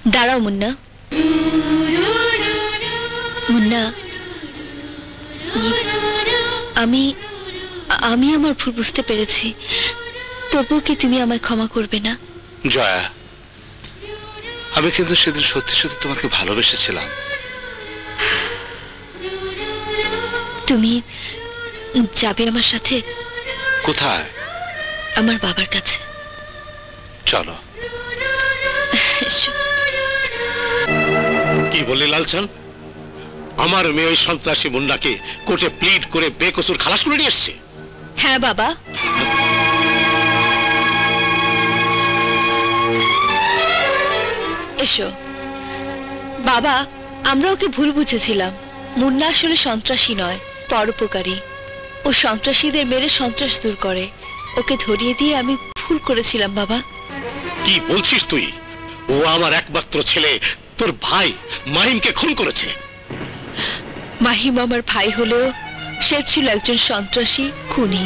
দাঁড়াও মুন্না। মুন্না, আমি আমি আমার ভুল বুঝতে পেরেছি, তবুও কি তুমি আমায় ক্ষমা করবে না? জয়া, আমি কিন্তু সেদিন সত্যি সত্যি তোমাকে ভালোবেসেছিলাম। তুমি যাবে আমার সাথে? কোথায়? আমার বাবার কাছে। চলো। কি বললি লালচান? আমার মেয়ে ওই সন্ত্রাসী মুন্নাকে কোর্টে প্লিড করে বেকসুর খালাস করে নিয়ে এসছে? হ্যাঁ বাবা। এসো বাবা, আমরা ওকে ভুল বুঝেছিলাম। মুন্না আসলে সন্ত্রাসী নয়, পরোপকারী। ও সন্ত্রাসীদের মেরে সন্ত্রাস দূর করে। ওকে ধরিয়ে দিয়ে আমি ভুল করেছিলাম বাবা। কি বলছিস তুই? ও আমার একমাত্র ছেলে, তোর ভাই মাহিমকে খুন করেছে। মাহিম আমার ভাই হলেও সে ছিল একজন সন্ত্রাসী, খুনি।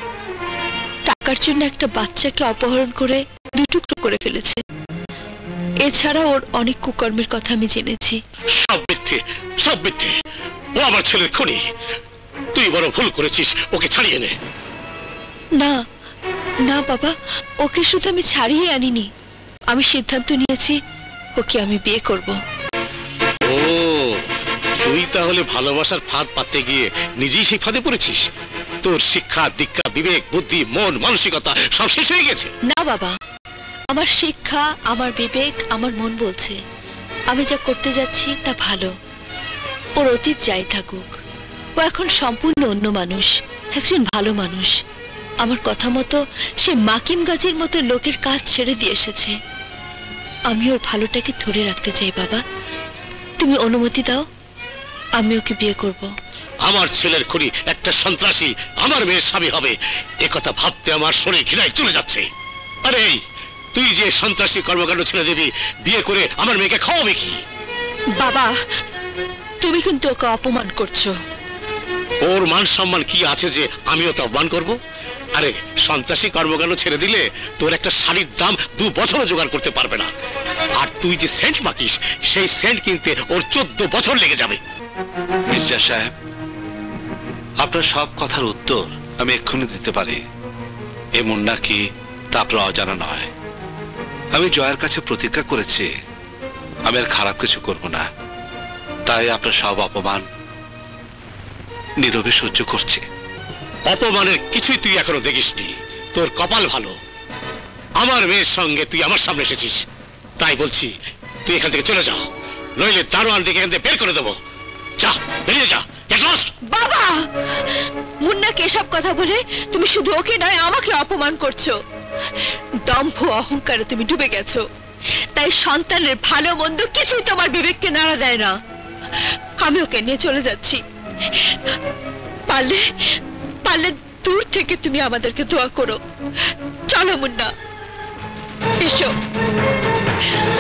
টাকার জন্য একটা বাচ্চাকে অপহরণ করে দুটুকরো করে ফেলেছে। এছাড়া ওর অনেক কুকর্মের কথা আমি জেনেছি। সব মিথ্যে, সব মিথ্যে। ও আমার ছেলের খুনি। তুই বড় ভুল করেছিস, ওকে ছাড়িয়ে নে। না না বাবা, ওকে শুধু আমি ছাড়িয়ে আনিনি, আমি সিদ্ধান্ত নিয়েছি ওকে আমি বিয়ে করব। ও, তুই তাহলে ভালোবাসার ফাঁদ পাততে গিয়ে নিজেই সেই ফাঁদে পড়েছিস? তোর শিক্ষা, দীক্ষা, বিবেক, বুদ্ধি, মন, মানসিকতা সব শেষ হয়ে গেছে। না বাবা, আমার শিক্ষা, আমার বিবেক, আমার মন বলছে আমি যা করতে যাচ্ছি তা ভালো। ওর অতীত যাই থাকুক, ও এখন সম্পূর্ণ অন্য মানুষ, একজন ভালো মানুষ। আমার কথা মতো সে মাকিম গাজীর মতো লোকের কাজ ছেড়ে দিয়ে এসেছে। আমি ওর ভালোটাকে ধরে রাখতে চাই বাবা। তুমি অনুমতি দাও, আমি ওকে বিয়ে করব। আমার ছেলের খুনি একটা সন্ত্রাসী আমার মেয়ের স্বামী হবে, একথা ভাবতে আমার শরীর ঘৃণায় চলে যাচ্ছে। আরে তুই যে সন্ত্রাসী কর্মকাণ্ড ছেড়ে দিবি, বিয়ে করে আমার মেয়েকে খাওয়াবে কি? বাবা, তুমি কিন্তু ওকে অপমান করছো। ওর মান সম্মান কি আছে যে আমি ওকে অপমান করব? আরে সন্ত্রাসী কর্মকাণ্ড ছেড়ে দিলে তোর একটা শাড়ির দাম 2 বছরও জোগাড় করতে পারবে না। আর তুই যে সেন্ট মাখিস, সেই সেন্ট কিনতে ওর 14 বছর লেগে যাবে। মির্জা সাহেব, আপনার সব কথার উত্তর আমি এক্ষুনি দিতে পারি। এ মুন্না কি তা আপনার অজানা নয়। আমি জয়ের কাছে প্রতিজ্ঞা করেছি আমি আর খারাপ কিছু করব না, তাই আপনার সব অপমান নীরবে সহ্য করছে। অপমানের কিছুই তুই এখনো দেখিসনি। তোর কপাল ভালো, আমার মেয়ের সঙ্গে তুই আমার সামনে এসেছিস। তাই বলছি তুই এখান থেকে চলে যা, নইলে দারোয়ান ডেকে এখান থেকে বের করে দেবো। যা, বেরিয়ে যা। বাবা, মুন্নাকে এসব কথা বলে তুমি শুধু ওকে নয় আমাকে অপমান করছো। দম্ভ অহংকারে তুমি ডুবে গেছো, তাই সন্তানের ভালো মন্দ কিছুই তোমার বিবেককে নাড়া দেয় না। আমি ওকে নিয়ে চলে যাচ্ছি। পারলে পারলে দূর থেকে তুমি আমাদেরকে দোয়া করো। চলো মুন্না, এসো।